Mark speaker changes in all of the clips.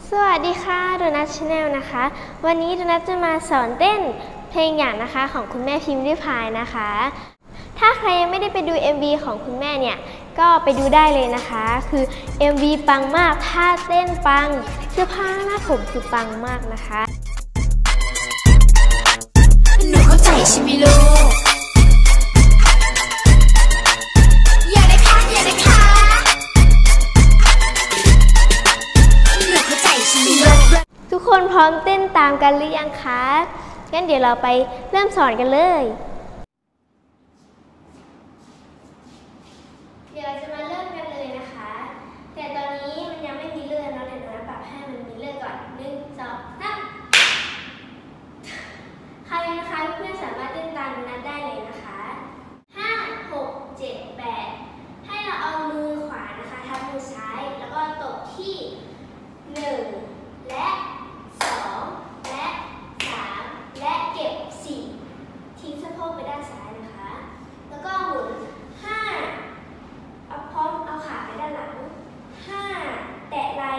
Speaker 1: สวัสดีค่ะโดนัทชาแนลนะคะวันนี้โดนัทจะมาสอนเต้นเพลงอย่างนะคะของคุณแม่พิมพ์ริพายนะคะถ้าใครยังไม่ได้ไปดู MV ของคุณแม่เนี่ยก็ไปดูได้เลยนะคะคือ MV ปังมากท่าเต้นปังเสื้อผ้าหน้าผมคือปังมากนะคะ
Speaker 2: หนูเข้าใจใช่ไหมลูกอย่าได้ค่ะอย่าได้ค่ะหนูเข้าใจใช่ไหมลูก
Speaker 1: ทุกคนพร้อมเต้นตามกันหรือยังคะงั้นเดี๋ยวเราไปเริ่มสอนกันเลยเดี๋ยวเราจะมาเริ่มกันเลยนะคะแต่ตอนนี้มันยังไม่มีเลื่อนเนาะเดี๋ยวเราปรับให้มันมีเลื่อนก่อน1 2 3ใครนะคะเพื่อนสามารถเต้นตามนัดได้เลยนะคะ5 6 7 8ให้เราเอามือขวานะคะทับมือซ้ายแล้วก็ตบที่1และ2และ3และเก็บ4ทิ้งสะโพกไปด้านซ้ายนะคะแล้วก็หมุน5เอาพร้อมเอาขาไปด้านหลัง5แตะไหล่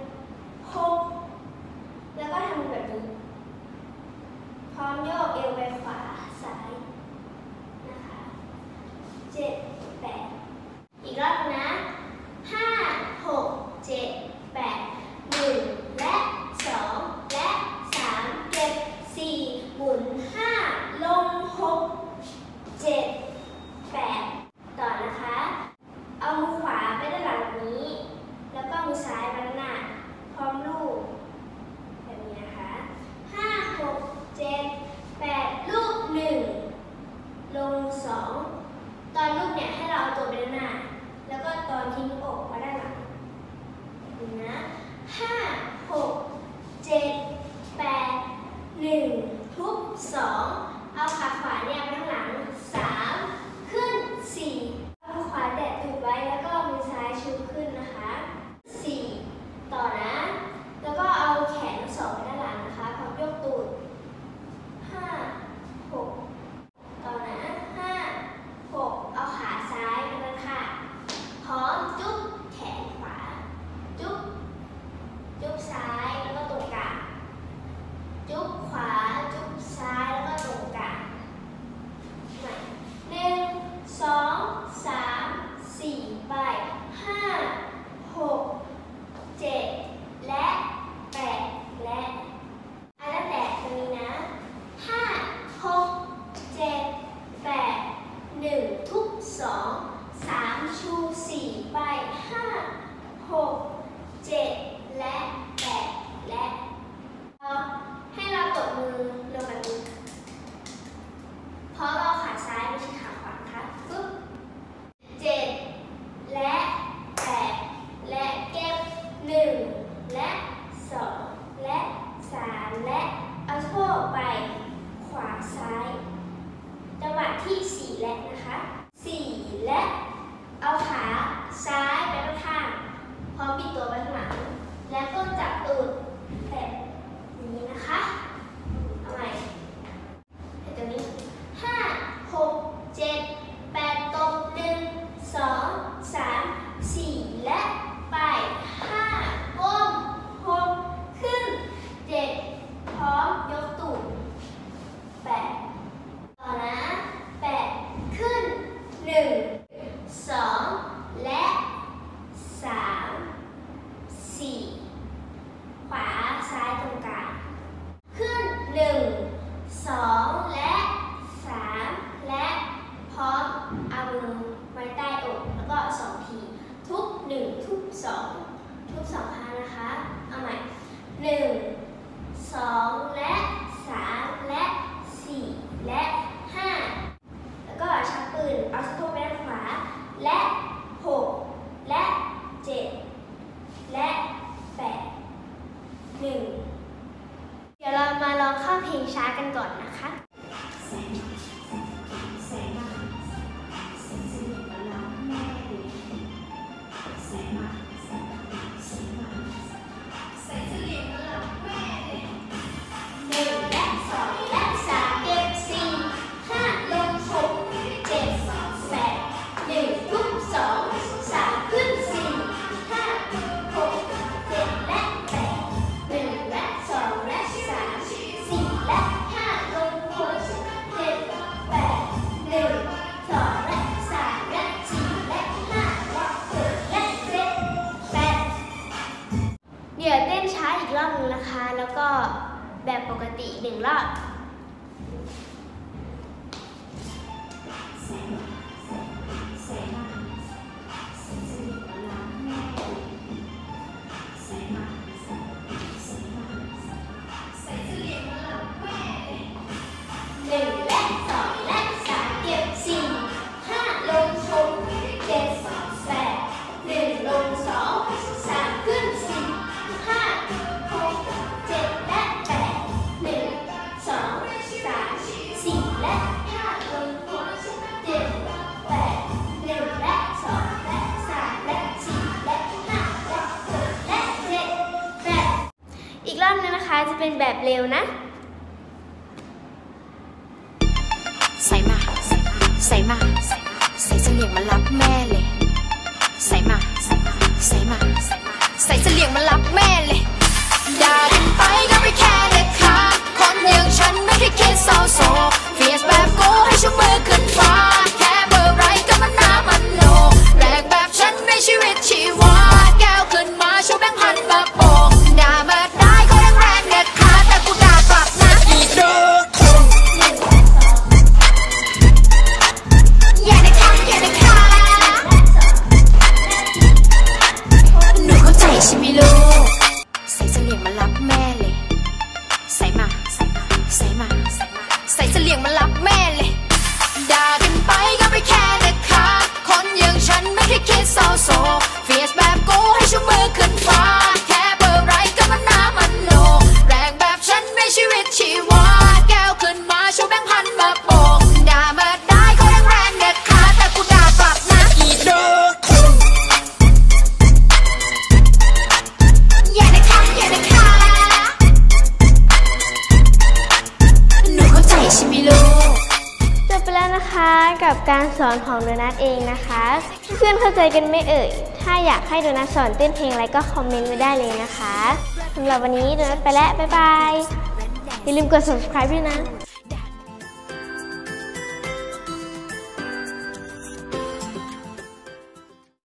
Speaker 1: 6แล้วก็ทำแบบนี้พร้อมโยกเอวไปขวาซ้ายนะคะ7 8อีกรอบนะ5 6 7 8 1และ2และ3เก็บ4หมุน5ลง6 7 8ต่อนะคะเอามือขวาไปด้านหลังแบบนี้แล้วก็มือซ้ายไปด้านหน้าพร้อมลูบแบบนี้นะคะ5 6 7 8ลูบ1ลง2ตอนลูบเนี่ยให้เราเอาตัวไปด้านหน้าแล้วก็ตอนทิ้งอกมาด้านหลังแบบนี้นะ5 6 7 8 1ทุบ2เอาขาขวาเนี่ยไปข้างหลัง3ขึ้น4เอามือขวาแตะตูดไว้แล้วก็มือซ้ายชูขึ้นนะคะ4ต่อนะแล้วก็เอาแขนทั้งสองไปด้านหลังนะคะพร้อมยกตูด5 6ต่อนะ5 6เอาขาซ้ายไปด้านข้างพร้อมจุ๊บแขนขวาจุ๊บซ้ายแล้วก็ตรงกลางจุ๊บขวาจุ๊บซ้ายแล้วก็ตรงกลางใหม่1 2 3 4ไป5 6 7และ8และตั้งแต่ตรงนี้นะ5 6 7 8 1ทุบ2 3ชู4ไป5 6 7และ8และให้เราตบมือลงแบบนี้เพราะเราขาซ้ายไม่ใช่ขาขวาค่ะปึ๊บ7และ8และเก็บ1และ2และ3และเอาสะโพกไปขวาซ้ายจังหวะที่4และนะคะ4และเอาขาซ้ายไปข้างพร้อมปิดตัวไปข้างหลังและก้นจับตูดแบบนี้นะคะเอาใหม่ตรงนี้5 6 7 8ตบ1 2 3 4และไป5ก้ม6ขึ้น7พร้อมยกตูด8ต่อนะ8ขึ้น1 2และ3 4ขวาซ้ายตรงกลางขึ้น1 2และ3และพร้อมเอามือไว้ใต้อกแล้วก็2ทีทุบ1ทุบ2ทุบ2ครั้งนะคะเอาใหม่1 2และ3และ4และ5แล้วก็ชักปืนเอาสะโพกไปด้านขวาและ6และ7และ8 1เดี๋ยวเรามาลองเข้าเพลงช้ากันก่อนนะคะ5 6 7และ8 เดี๋ยวเต้นช้าอีกรอบนึงนะคะ แล้วก็แบบปกติ1 รอบ1 และ 2 และ 3 เก็บ 4 5 ลงชม 7 8 1 ลง 2 3 ขึ้น 4 5 6 7 และ 8 1 2 3 4 และ 5 ลง 6 7 8 1 และ 2 และ 3 และ 4 และ 5 และ 6 และ 7 8 อีกรอบนึงนะคะจะเป็นแบบเร็วนะ
Speaker 2: ใส่มาใส่มาใส่เสลี่ยงมารับแม่เลยใส่มาใส่เสลี่ยงมารับแม่เลยด่ากันไปก็ไม่แค่นะคะคนอย่างฉันไม่ได้คิดเศร้าโศกเฟียสแบบกูให้ชูมือขึ้นฟ้าแค่เบอร์ไรก็มันน้ำมันโลแรงแบบฉันไม่ชีวิตชีวาแก้วขึ้นมาชูแบงค์พันมาโปกด่ามาได้ก็แรงเด็ดขาดแต่กูด่ากลับนะอีกเด้อฉันไม่รู้ใส่เสลี่ยงมารับแม่เลยใส่มาใส่เสลี่ยงมารับแม่เลยด่ากันไปก็ไม่แค่นะคะคนอย่างฉันไม่ได้คิดเศร้าโศกเฟียสแบบกูให้ชูมือขึ้นฟ้าแค่เบอร์ไรก็มันน้ำมันโลแรงแบบฉันไม่ชีวิตชีวาแก้วขึ้นมาชูแบงค์พันมาโปกด่ามาได้ก็แรงเด็ดขาดแต่กูด่ากลับนะอีเด้อ
Speaker 1: จบไปแล้วนะคะกับการสอนของโดนัทเองนะคะเพื่อนเข้าใจกันไหมเอ่ยถ้าอยากให้โดนัทสอนเต้นเพลงอะไรก็คอมเมนต์ไว้ได้เลยนะคะสำหรับวันนี้โดนัทไปแล้วบ๊ายบายอย่าลืมกด subscribe ด้วยนะ